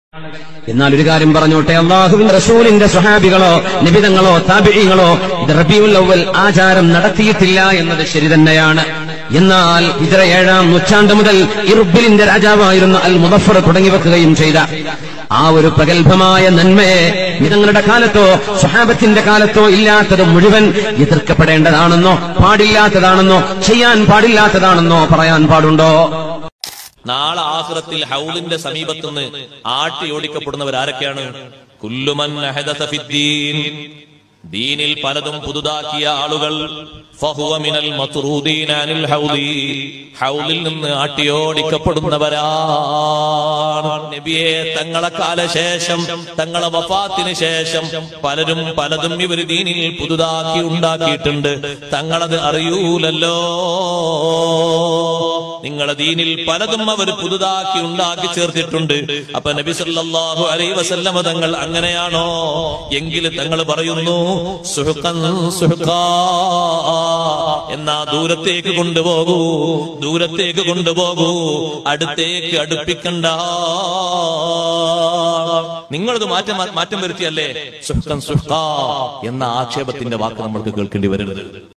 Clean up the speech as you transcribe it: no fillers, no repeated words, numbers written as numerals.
എന്നാൽ ഒരു കാര്യം പറഞ്ഞോട്ടെ, അല്ലാഹുവിന്റെ റസൂലിന്റെ സ്വഹാബികളോ നിബിതങ്ങളോ താബിഈങ്ങളോ റബീഉൽ അവ്വൽ ആചാരം നടത്തിയിട്ടില്ല എന്നത് ശരി തന്നെയാണ്. എന്നാൽ ഹിജ്റ 7-ാം നൂറ്റാണ്ട് മുതൽ ഇർബിലിന്റെ രാജാവായിരുന്ന അൽ മുദഫർ തുടങ്ങി വെക്കുകയും ചെയ്ത ആ ഒരു പ്രഗത്ഭമായ നന്മയെ നിങ്ങളുടെ കാലത്തോ സ്വഹാബത്തിന്റെ കാലത്തോ ഇല്ലാത്തത് മുഴുവൻ എതിർക്കപ്പെടേണ്ടതാണെന്നോ പാടില്ലാത്തതാണെന്നോ ചെയ്യാൻ പാടില്ലാത്തതാണെന്നോ പറയാൻ പാടുണ്ടോ? നാളെ ആഖിറത്തിൽ ഹൗലിന്റെ സമീപത്തുനിന്ന് ആട്ടി ഓടിക്കപ്പെടുന്നവരാരൊക്കെയാണ്? കുല്ലുമൻ അഹദസ ഫിദ്ദീൻ, ദീനിൽ പലതും പുതുതാക്കിയ ആളുകൾ, ഫഹുവ മിനൽ മത്റൂദീന അനിൽ ഹൗലി, ഹൗലിൽ നിന്ന് ആട്ടിയോടിക്കപ്പെടുന്നവരാണ്. നബിയെ, തങ്ങളെ കാലശേഷം തങ്ങളെ വഫാത്തിന് ശേഷം പലരും പലതും ഇവർ ദീനിൽ പുതുതാക്കി ഉണ്ടാക്കിയിട്ടുണ്ട്, തങ്ങളത് അറിയൂലല്ലോ. നിങ്ങളെ ദീനിൽ പലതും അവർ പുതുതാക്കി ഉണ്ടാക്കി ചേർത്തിട്ടുണ്ട്. അപ്പൊ നബി സല്ലല്ലാഹു അലൈഹി വസല്ലമ തങ്ങൾ അങ്ങനെയാണോ? എങ്കിൽ തങ്ങൾ പറയുന്നു, സുഹ്ഖൻ സുഹ്ഖാ, എന്നാ ദൂരത്തേക്ക് കൊണ്ടുപോകൂ, ദൂരത്തേക്ക് കൊണ്ടുപോകൂ, അടുത്തേക്ക് അടുപ്പിക്കണ്ട. നിങ്ങളത് മാറ്റം വരുത്തിയല്ലേ സുഹ്ഖൻ സുഹ്ഖാ എന്ന ആക്ഷേപത്തിന്റെ വാക്ക് നമ്മൾക്ക് കേൾക്കേണ്ടി വരരുത്.